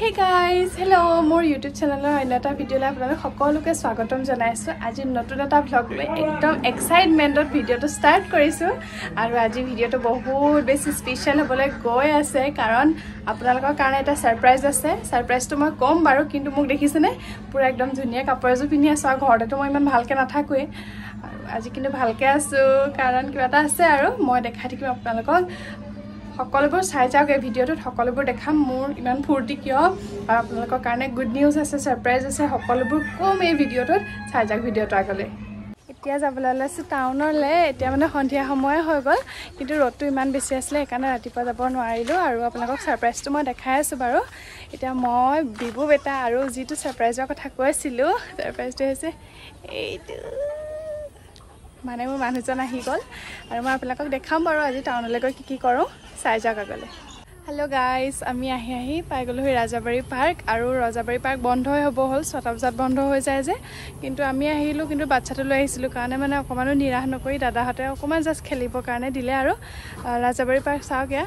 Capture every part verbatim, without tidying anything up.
Hey guys, hello, more YouTube channel er another video la apnalok সকলোকে স্বাগতম জনাইছো আজি নতুন এটা vlog লৈ একদম এক্সাইটমেন্টত ভিডিওটো স্টার্ট কৰিছো আৰু আজি ভিডিওটো বহুত বেছি স্পেশাল হ'বলৈ গৈ আছে কাৰণ আপোনালোকৰ কাৰণে এটা সাৰপ্ৰাইজ আছে সাৰপ্ৰাইজটো মই কম বাৰু কিন্তু মোক দেখিছেনে পুৰা একদম ধুনিয়া কাপোৰ এজো পিনি আছো আৰু ঘৰতে মই ইমান ভালকে নাথাকুৱে আৰু আজি কিন্তু ভালকে আছো কাৰণ কিবা এটা আছে আৰু মই দেখাই থাকিম আপোনালোকক সকলোবোৰ চাই যাওক এই ভিডিওটো সকলোবোৰ দেখাম মোৰ ইমান ফুৰ্তি কিয় আৰু আপোনালোকৰ কাৰণে গুড নিউজ আছে সাৰপ্ৰাইজ আছে সকলোবোৰ কম এই ভিডিওটোত চাই যাওক ভিডিওটো আগলৈ এতিয়া যাবলৈ লৈছো টাউনলৈ এতিয়া মানে সন্ধিয়া সময় হৈ গ'ল কিন্তু ৰ'দটো ইমান বেছি আছিলে সেইকাৰণে ৰাতিপুৱা যাব নোৱাৰিলো আৰু আপোনালোকক সাৰপ্ৰাইজটো মই দেখাই আছো বাৰু এতিয়া মই বিবু বেটা আৰু যিটো সাৰপ্ৰাইজৰ কথা কৈছিলো সাৰপ্ৰাইজটো হৈছে এইটো মানে মোৰ মানুহজন আহি গ'ল আৰু মই আপোনালোকক দেখাম বাৰু আজি টাউনলৈ গৈ কি কি কৰোঁ চাই যাওক আগলৈ হেল্ল' গাইজ আমি আহি আহি পাই গ'লো ৰাজাবাৰী পাৰ্ক আৰু ৰাজাবাৰী পাৰ্ক বন্ধই হ'ব হ'ল ছটা বজাত বন্ধ হৈ যায় যে কিন্তু আমি আহিলোঁ কিন্তু বাচ্চাটো লৈ আহিছিলোঁ কাৰণে মানে অকণমানো নিৰাশ নকৰি দাদাহঁতে অকণমান জাষ্ট খেলিবৰ কাৰণে দিলে আৰু ৰাজাবাৰী পাৰ্ক চাওক এয়া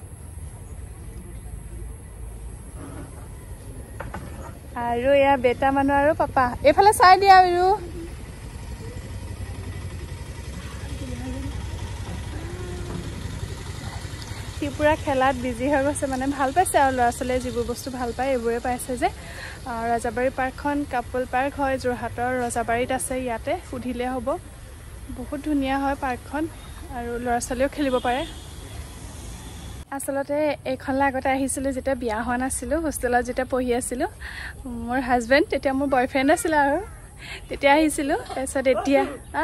আৰু এয়া বেটা মানুহ আৰু পাপা এইফালে চাই দিয়া আৰু পুৰা খেলাত বিজি হৈ গৈছে মানে ভাল পাইছে আৰু ল'ৰা ছোৱালীয়ে যিবোৰ বস্তু ভাল পায় এইবোৰে পাইছে যে ৰাজাবাৰী পাৰ্কখন কাপল পাৰ্ক হয় যোৰহাটৰ ৰজাবাৰীত আছে ইয়াতে সুধিলে হ'ব বহুত ধুনীয়া হয় পাৰ্কখন আৰু ল'ৰা ছোৱালীয়েও খেলিব পাৰে আচলতে এইখনলৈ আগতে আহিছিলোঁ যেতিয়া বিয়া হোৱা নাছিলোঁ হোষ্টেলত যেতিয়া পঢ়ি আছিলোঁ মোৰ হাজবেণ্ড তেতিয়া মোৰ বয়ফ্ৰেণ্ড আছিলে আৰু তেতিয়া আহিছিলোঁ তাৰপিছত এতিয়া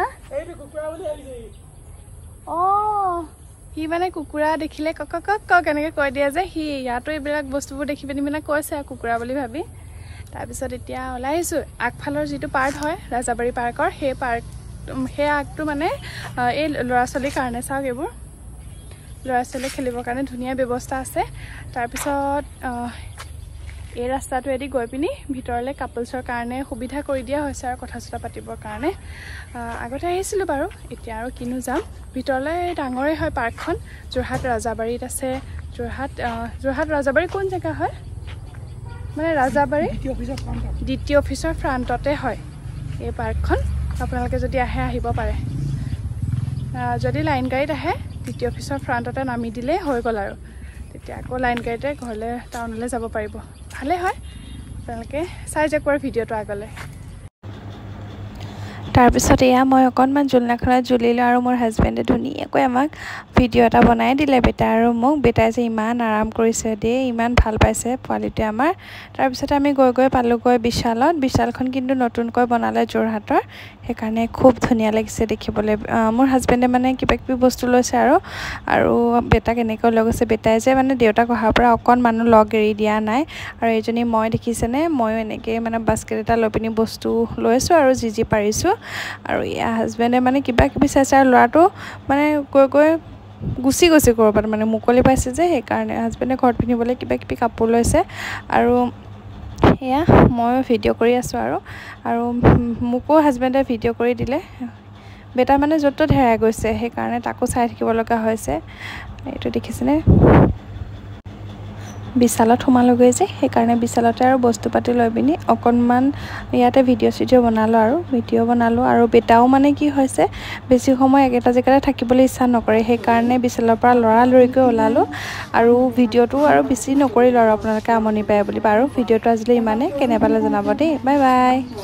অঁ সি মানে কুকুৰা দেখিলে কক কক কক এনেকৈ কৈ দিয়ে যে সি ইয়াতো এইবিলাক বস্তুবোৰ দেখি পিনি মানে কৈছে কুকুৰা বুলি ভাবি তাৰপিছত এতিয়া ওলাই আহিছোঁ আগফালৰ যিটো পাৰ্ট হয় ৰাজাবাৰী পাৰ্কৰ সেই পাৰ্ক সেই আগটো মানে এই ল'ৰা ছোৱালীৰ কাৰণে চাওক এইবোৰ ল'ৰা ছোৱালীয়ে খেলিবৰ কাৰণে ধুনীয়া ব্যৱস্থা আছে তাৰপিছত এই ৰাস্তাটোৱেদি গৈ পিনি ভিতৰলৈ কাপলছৰ কাৰণে সুবিধা কৰি দিয়া হৈছে আৰু কথা চথা পাতিবৰ কাৰণে আগতে আহিছিলোঁ বাৰু এতিয়া আৰু কিনো যাম ভিতৰলৈ ডাঙৰেই হয় পাৰ্কখন যোৰহাট ৰাজাবাৰীত আছে যোৰহাট যোৰহাট ৰাজাবাৰী কোন জেগা হয় মানে ৰাজাবাৰী দ্বিতীয় অফিচৰ ফ্ৰণ্টতে হয় এই পাৰ্কখন আপোনালোকে যদি আহে আহিব পাৰে যদি লাইন গাড়ীত আহে দ্বিতীয় অফিচৰ ফ্ৰণ্টতে নামি দিলেই হৈ গ'ল আৰু তেতিয়া আকৌ লাইন গাড়ীতে ঘৰলৈ টাউনলৈ যাব পাৰিব ভালে হয় আপোনালোকে চাই যাওক বাৰু ভিডিঅ'টো আগলৈ তাৰপিছত এয়া মই অকণমান জোলনাখনত জুলিলোঁ আৰু মোৰ হাজবেণ্ডে ধুনীয়াকৈ আমাক ভিডিঅ' এটা বনাই দিলে বেটা আৰু মোক বেটাই যে ইমান আৰাম কৰিছে দেই ইমান ভাল পাইছে পোৱালিটোৱে আমাৰ তাৰপিছতে আমি গৈ গৈ পালোঁগৈ বিশালত বিশালখন কিন্তু নতুনকৈ বনালে যোৰহাটৰ সেইকাৰণে খুব ধুনীয়া লাগিছে দেখিবলৈ মোৰ হাজবেণ্ডে মানে কিবা কিবি বস্তু লৈছে আৰু আৰু বেটাক এনেকৈ লৈ গৈছে বেটাই যে মানে দেউতাক অহাৰ পৰা অকণ মানুহ লগ এৰি দিয়া নাই আৰু এইজনী মই দেখিছেনে ময়ো এনেকৈ মানে বাস্কেট এটা লৈ পিনি বস্তু লৈছোঁ আৰু যি যি পাৰিছোঁ আৰু ইয়াৰ হাজবেণ্ডে মানে কিবা কিবি চাইছে আৰু ল'ৰাটো মানে গৈ গৈ গুচি গৈছে ক'ৰবাত মানে মুকলি পাইছে যে সেইকাৰণে হাজবেণ্ডে ঘৰত পিন্ধিবলৈ কিবা কিবি কাপোৰ লৈছে আৰু এয়া মই ভিডিঅ' কৰি আছোঁ আৰু আৰু মোকো হাজবেণ্ডে ভিডিঅ' কৰি দিলে বেটা মানে য'ত ত'ত হেৰাই গৈছে সেইকাৰণে তাকো চাই থাকিব লগা হৈছে এইটো দেখিছেনে বিশালত সোমালোগৈ যে সেইকাৰণে বিশালতে আৰু বস্তু পাতি লৈ পিনি অকণমান ইয়াতে ভিডিঅ' চিডিঅ' বনালোঁ আৰু ভিডিঅ' বনালোঁ আৰু বেটাও মানে কি হৈছে বেছি সময় একেটা জেগাতে থাকিবলৈ ইচ্ছা নকৰে সেইকাৰণে বিশালৰ পৰা লৰালৰিকৈ ওলালোঁ আৰু ভিডিঅ'টো আৰু বেছি নকৰিলোঁ আৰু আপোনালোকে আমনি পায় বুলি বাৰু ভিডিঅ'টো আজিলৈ ইমানে কেনে পালে জনাব দেই বাই বাই